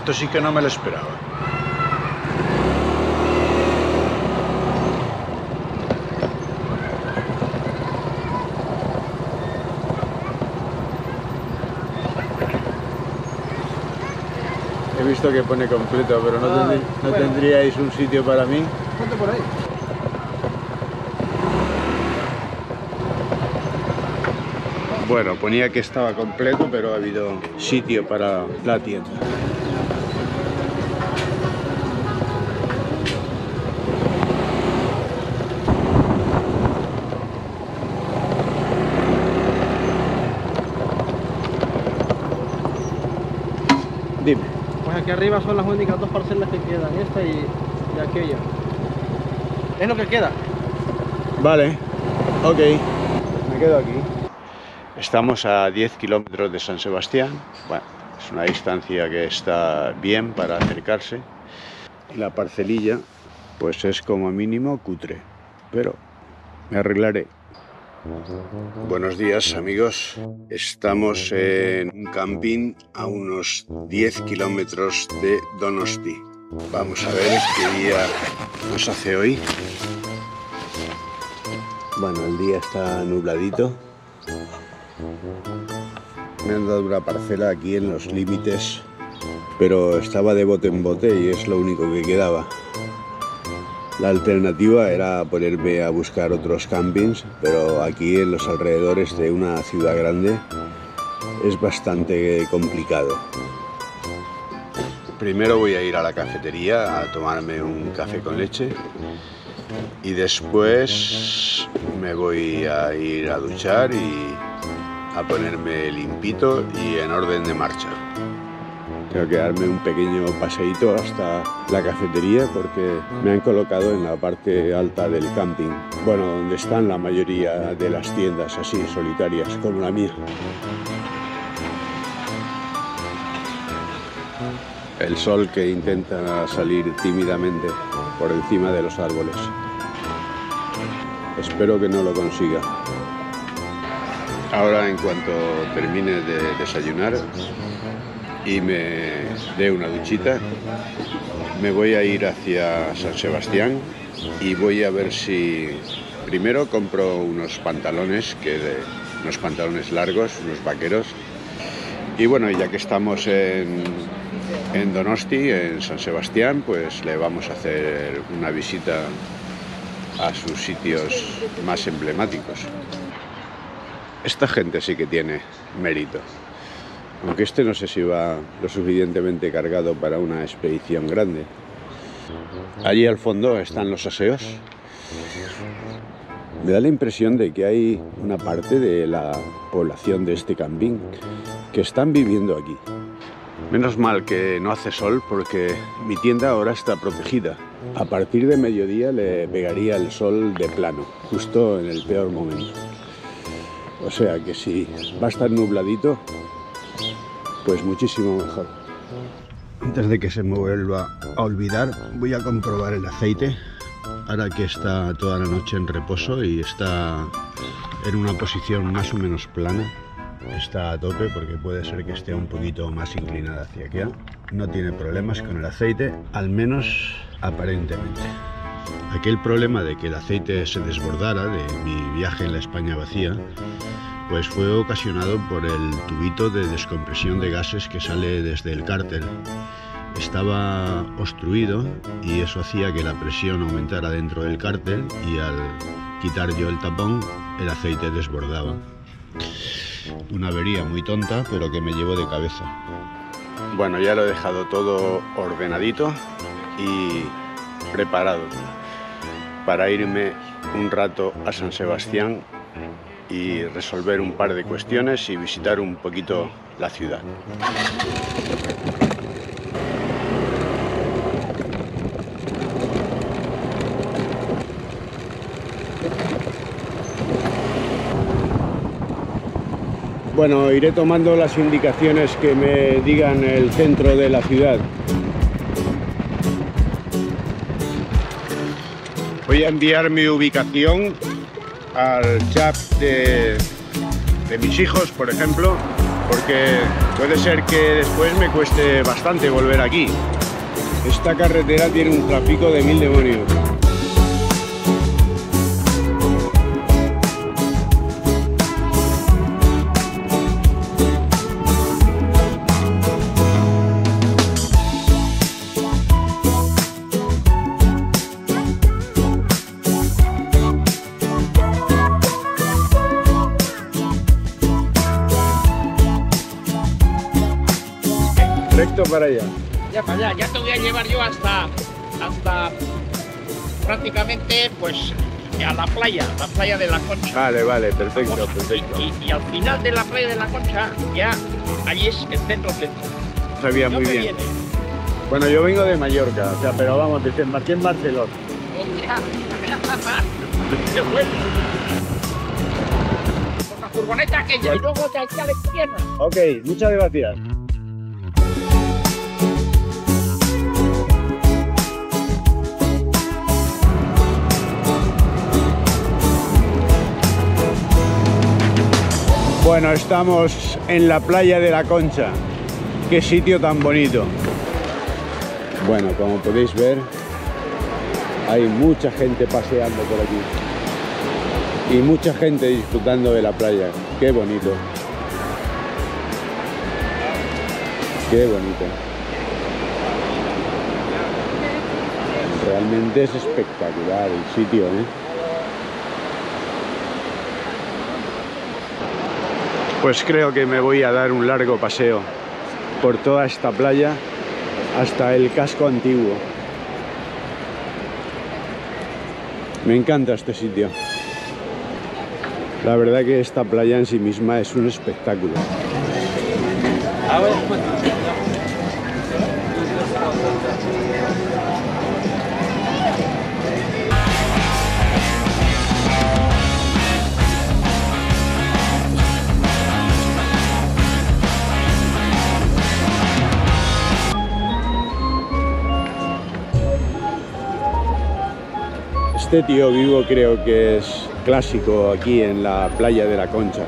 Esto sí que no me lo esperaba. He visto que pone completo, pero no tendríais un sitio para mí. Ponte por ahí. Bueno, ponía que estaba completo, pero ha habido sitio para la tienda. Dime. Pues aquí arriba son las únicas dos parcelas que quedan, esta y aquella. Es lo que queda. Vale, ok. Me quedo aquí. Estamos a 10 kilómetros de San Sebastián. Bueno, es una distancia que está bien para acercarse. La parcelilla, pues es como mínimo cutre, pero me arreglaré. Buenos días, amigos. Estamos en un camping a unos 10 kilómetros de Donosti. Vamos a ver qué día nos hace hoy. Bueno, el día está nubladito. Me han dado una parcela aquí en los límites, pero estaba de bote en bote y es lo único que quedaba. La alternativa era ponerme a buscar otros campings, pero aquí en los alrededores de una ciudad grande es bastante complicado. Primero voy a ir a la cafetería a tomarme un café con leche y después me voy a ir a duchar y a ponerme limpito y en orden de marcha. Tengo que darme un pequeño paseíto hasta la cafetería porque me han colocado en la parte alta del camping. Bueno, donde están la mayoría de las tiendas así solitarias como la mía. El sol que intenta salir tímidamente por encima de los árboles. Espero que no lo consiga. Ahora, en cuanto termine de desayunar y me dé una duchita, me voy a ir hacia San Sebastián y voy a ver si primero compro unos pantalones, unos pantalones largos, unos vaqueros. Y bueno, ya que estamos en Donosti, en San Sebastián, pues le vamos a hacer una visita a sus sitios más emblemáticos. Esta gente sí que tiene mérito, aunque este no sé si va lo suficientemente cargado para una expedición grande. Allí al fondo están los aseos. Me da la impresión de que hay una parte de la población de este camping que están viviendo aquí. Menos mal que no hace sol porque mi tienda ahora está protegida. A partir de mediodía le pegaría el sol de plano, justo en el peor momento. O sea que si va a estar nubladito, pues muchísimo mejor. Antes de que se me vuelva a olvidar, voy a comprobar el aceite. Ahora que está toda la noche en reposo y está en una posición más o menos plana, está a tope porque puede ser que esté un poquito más inclinada hacia aquí. No tiene problemas con el aceite, al menos aparentemente. Aquel problema de que el aceite se desbordara de mi viaje en la España vacía, pues fue ocasionado por el tubito de descompresión de gases que sale desde el cárter. Estaba obstruido y eso hacía que la presión aumentara dentro del cárter y al quitar yo el tapón, el aceite desbordaba. Una avería muy tonta, pero que me llevó de cabeza. Bueno, ya lo he dejado todo ordenadito y preparado para irme un rato a San Sebastián y resolver un par de cuestiones y visitar un poquito la ciudad. Bueno, iré tomando las indicaciones que me digan el centro de la ciudad. Voy a enviar mi ubicación al chat de mis hijos, por ejemplo, porque Puede ser que después me cueste bastante volver aquí. Esta carretera tiene un tráfico de 1000 demonios. Recto para allá. Ya para allá, ya te voy a llevar yo hasta prácticamente pues a la playa de la Concha. Vale, vale, perfecto, perfecto. Y al final de la playa de la Concha, ya allí es el centro. Sabía muy bien. Viene. Bueno, yo vengo de Mallorca, o sea, pero vamos, desembarqué en Barcelona. ¡Qué bueno! Por la furgoneta aquella y luego de aquí a la izquierda. Ok, muchas gracias. Bueno, estamos en la playa de la Concha. Qué sitio tan bonito. Bueno, como podéis ver, hay mucha gente paseando por aquí. Y mucha gente disfrutando de la playa. Qué bonito. Qué bonito. Realmente es espectacular el sitio, ¿eh? Pues creo que me voy a dar un largo paseo por toda esta playa hasta el casco antiguo. Me encanta este sitio. La verdad que esta playa en sí misma es un espectáculo. Este tío vivo creo que es clásico aquí en la playa de la Concha.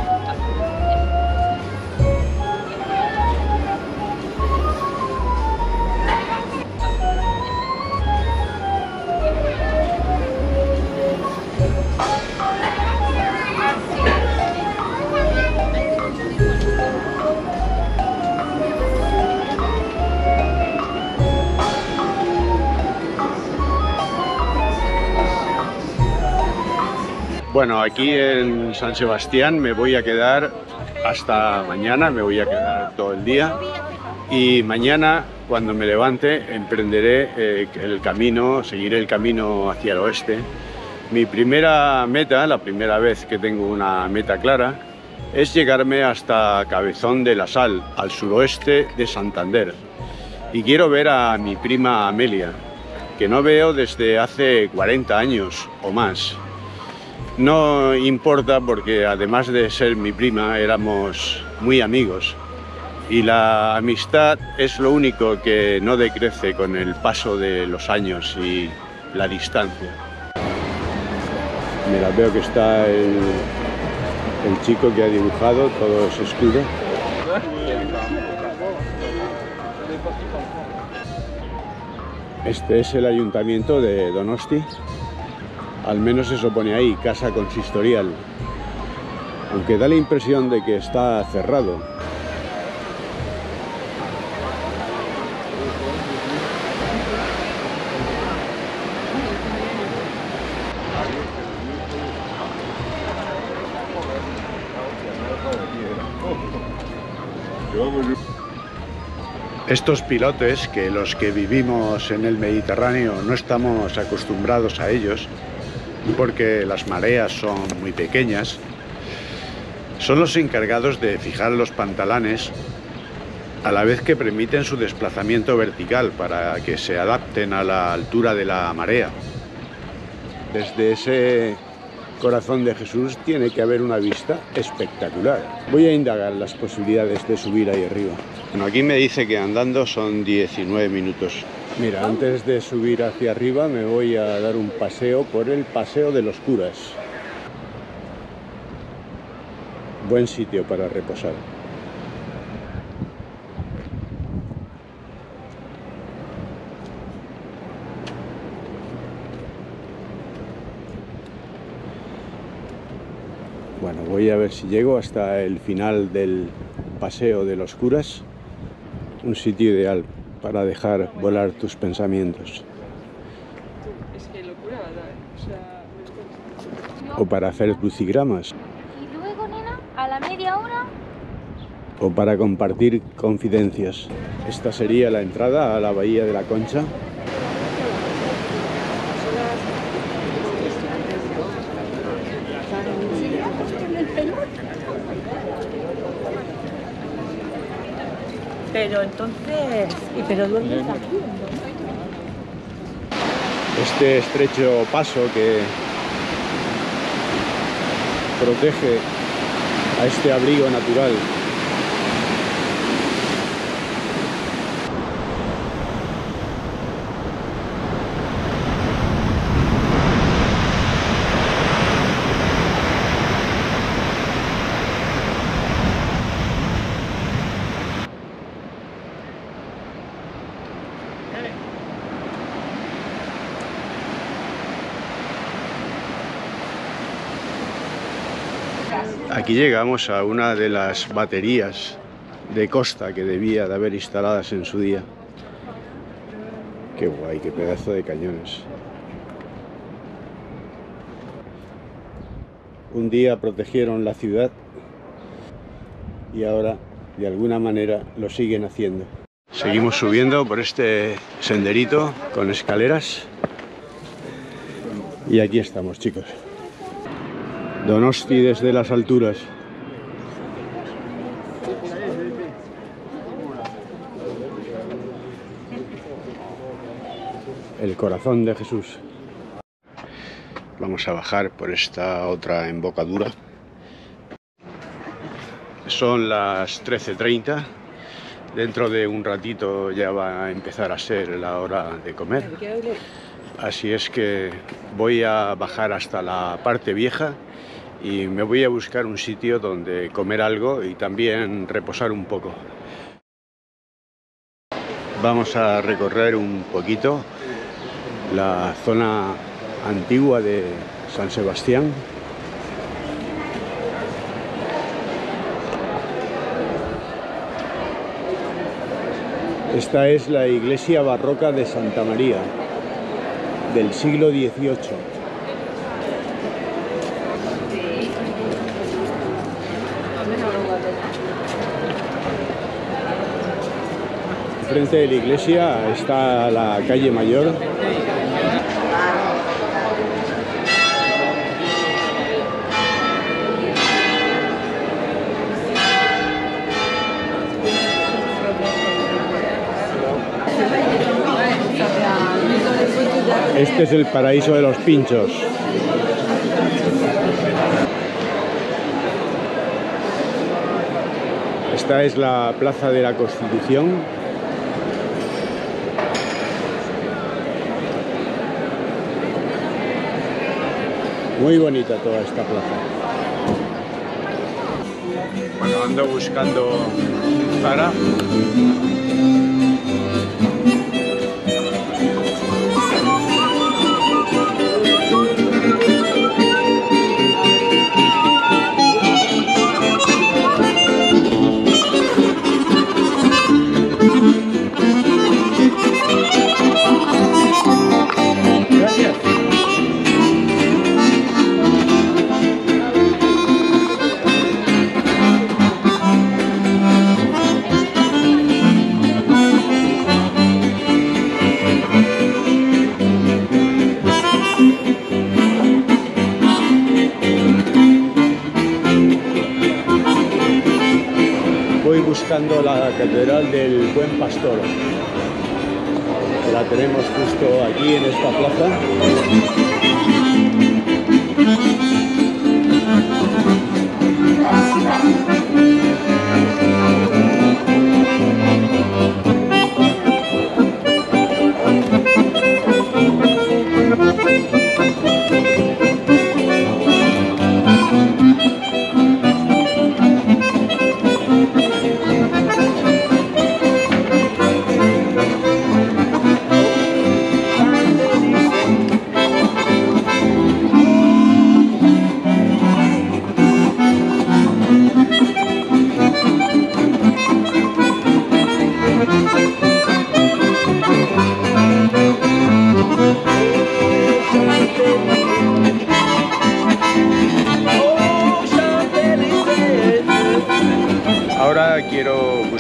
Bueno, aquí en San Sebastián me voy a quedar hasta mañana, me voy a quedar todo el día y mañana cuando me levante emprenderé el camino, seguiré el camino hacia el oeste. Mi primera meta, la primera vez que tengo una meta clara, es llegarme hasta Cabezón de la Sal, al suroeste de Santander. Y quiero ver a mi prima Amelia, que no veo desde hace 40 años o más. No importa porque además de ser mi prima éramos muy amigos y la amistad es lo único que no decrece con el paso de los años y la distancia. Mira, veo que está el chico que ha dibujado, todo es oscuro. Este es el ayuntamiento de Donosti. Al menos eso pone ahí, casa consistorial. Aunque da la impresión de que está cerrado. Estos pilotes, que los que vivimos en el Mediterráneo no estamos acostumbrados a ellos, porque las mareas son muy pequeñas, son los encargados de fijar los pantalanes a la vez que permiten su desplazamiento vertical para que se adapten a la altura de la marea. Desde ese corazón de Jesús tiene que haber una vista espectacular. Voy a indagar las posibilidades de subir ahí arriba. Bueno, aquí me dice que andando son 19 minutos. Mira, antes de subir hacia arriba me voy a dar un paseo por el Paseo de los Curas. Buen sitio para reposar. Bueno, voy a ver si llego hasta el final del Paseo de los Curas, un sitio ideal para dejar volar tus pensamientos. Es que locura, ¿verdad? O sea... O para hacer crucigramas. Y luego, nena, a la media hora... O para compartir confidencias. Esta sería la entrada a la Bahía de la Concha. Pero entonces... ¿Pero dónde está aquí? Este estrecho paso que protege a este abrigo natural. Aquí llegamos a una de las baterías de costa que debía de haber instaladas en su día. Qué guay, qué pedazo de cañones. Un día protegieron la ciudad y ahora de alguna manera lo siguen haciendo. Seguimos subiendo por este senderito con escaleras y aquí estamos, chicos. Donosti desde las alturas. El corazón de Jesús. Vamos a bajar por esta otra embocadura. Son las 13:30. Dentro de un ratito ya va a empezar a ser la hora de comer. Así es que voy a bajar hasta la parte vieja y me voy a buscar un sitio donde comer algo y también reposar un poco. Vamos a recorrer un poquito la zona antigua de San Sebastián. Esta es la iglesia barroca de Santa María, del siglo XVIII. Frente de la iglesia está la calle Mayor. Este es el paraíso de los pinchos. Esta es la Plaza de la Constitución. Muy bonita toda esta plaza. Bueno, ando buscando Zara. Voy buscando la Catedral del Buen Pastor. La tenemos justo aquí en esta plaza.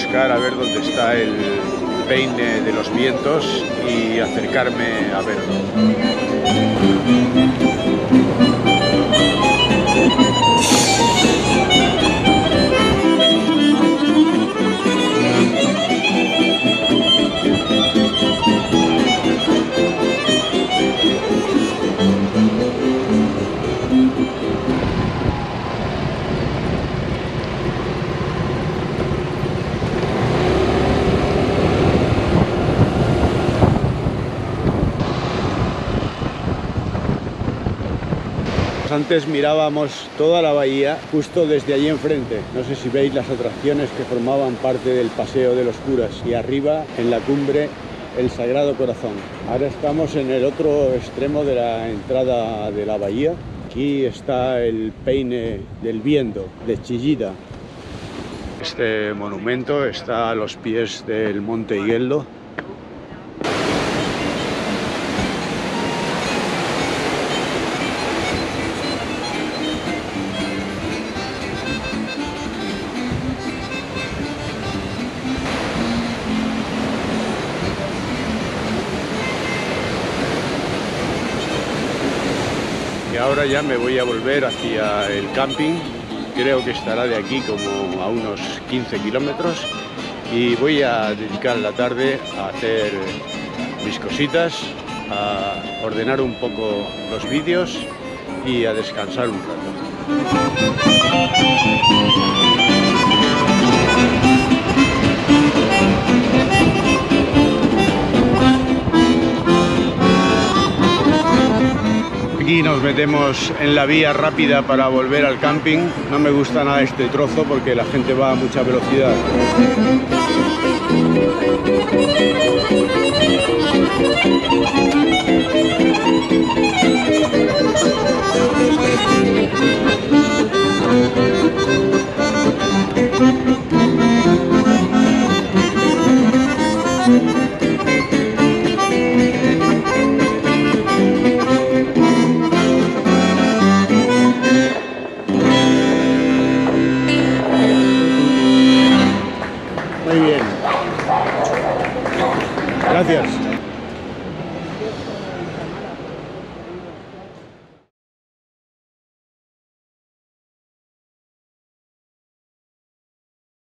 buscar a ver dónde está el peine de los vientos y acercarme a verlo. Antes mirábamos toda la bahía justo desde allí enfrente. No sé si veis las atracciones que formaban parte del Paseo de los Curas. Y arriba, en la cumbre, el Sagrado Corazón. Ahora estamos en el otro extremo de la entrada de la bahía. Aquí está el peine del viento de Chillida. Este monumento está a los pies del Monte Igueldo. Ahora ya me voy a volver hacia el camping, creo que estará de aquí como a unos 15 kilómetros y voy a dedicar la tarde a hacer mis cositas, a ordenar un poco los vídeos y a descansar un rato. Aquí nos metemos en la vía rápida para volver al camping. No me gusta nada este trozo porque la gente va a mucha velocidad. Muy bien. Gracias.